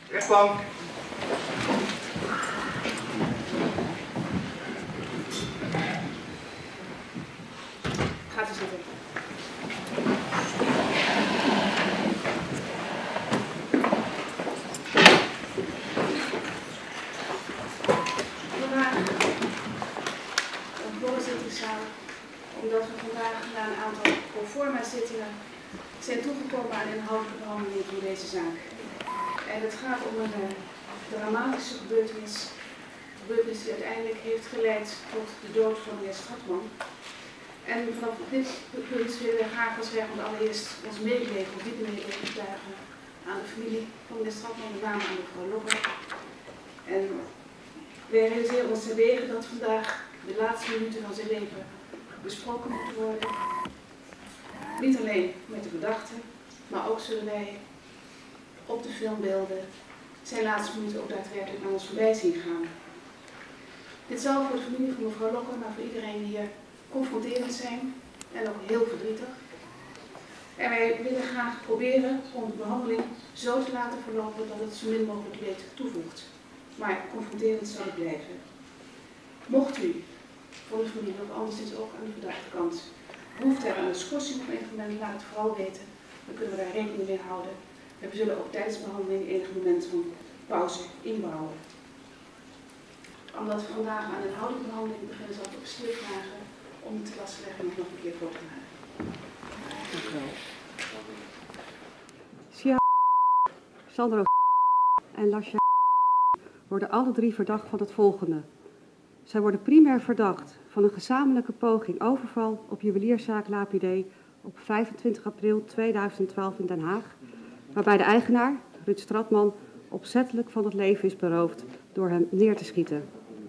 Rechtbank. Gaat u zitten. Vandaag een voorzitterszaal, omdat we vandaag na een aantal proforma zittingen zijn toegekomen aan een inhoudelijke behandeling van deze zaak. En het gaat om een dramatische gebeurtenis die uiteindelijk heeft geleid tot de dood van de heer Stratman. En vanaf dit punt willen we graag als rechtbank allereerst ons medeleven, of dit medeleven betuigen aan de familie van de heer Stratman, met name aan mevrouw Lokker. En wij realiseren ons terdege dat vandaag de laatste minuten van zijn leven besproken moeten worden. Niet alleen met de verdachte, maar ook zullen wij op de filmbeelden zijn laatste minuten ook daadwerkelijk naar ons voorbij zien gaan. Dit zal voor de familie van mevrouw Lokker, maar voor iedereen hier confronterend zijn en ook heel verdrietig. En wij willen graag proberen om de behandeling zo te laten verlopen dat het zo min mogelijk leed toevoegt. Maar confronterend zal het blijven. Mocht u voor de familie of anderszins ook aan de verdachte kant behoefte hebben aan discussie op enig moment, laat het vooral weten. Dan kunnen we daar rekening mee houden. En we zullen ook tijdens de behandeling enig moment van pauze inbouwen. Omdat we vandaag aan een inhoudelijke behandeling beginnen, zal ik op stil vragen om de telastlegging nog een keer voor te dragen. Dank u wel. Sia, Sandro en Lasja worden alle drie verdacht van het volgende. Zij worden primair verdacht van een gezamenlijke poging overval op juwelierszaak Lapidé op 25 april 2012 in Den Haag, waarbij de eigenaar, Ruud Stratman, opzettelijk van het leven is beroofd door hem neer te schieten.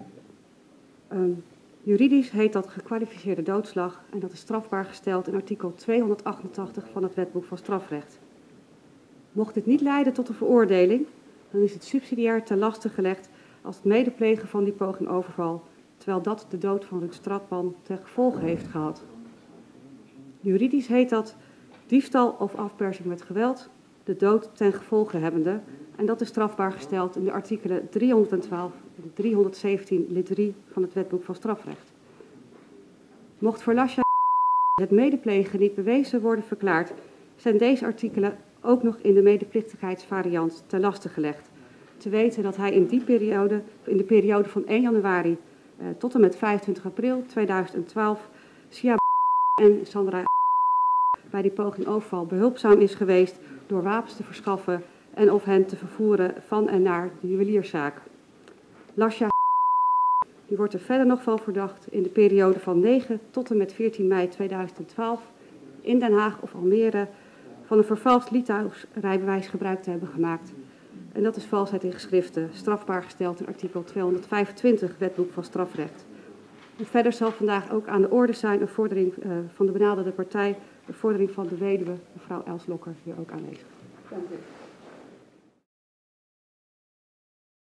Juridisch heet dat gekwalificeerde doodslag en dat is strafbaar gesteld in artikel 288 van het Wetboek van Strafrecht. Mocht dit niet leiden tot een veroordeling, dan is het subsidiair ten laste gelegd als het medeplegen van die poging overval, terwijl dat de dood van Ruud Stratman ten gevolge heeft gehad. Juridisch heet dat diefstal of afpersing met geweld, de dood ten gevolge hebbende, en dat is strafbaar gesteld in de artikelen 312 en 317 lid 3 van het Wetboek van Strafrecht. Mocht voor Lasja het medeplegen niet bewezen worden verklaard, zijn deze artikelen ook nog in de medeplichtigheidsvariant ten laste gelegd. Te weten dat hij in de periode van 1 januari tot en met 25 april 2012 Sia en Sandra bij die poging overval behulpzaam is geweest door wapens te verschaffen en of hen te vervoeren van en naar de juwelierszaak. Lasja die wordt er verder nog van verdacht in de periode van 9 tot en met 14 mei 2012 in Den Haag of Almere van een vervalst Litouws rijbewijs gebruik te hebben gemaakt. En dat is valsheid in geschriften, strafbaar gesteld in artikel 225 Wetboek van Strafrecht. En verder zal vandaag ook aan de orde zijn een vordering van de benaderde partij, een vordering van de weduwe, mevrouw Els Lokker, hier ook aanwezig. Dank u.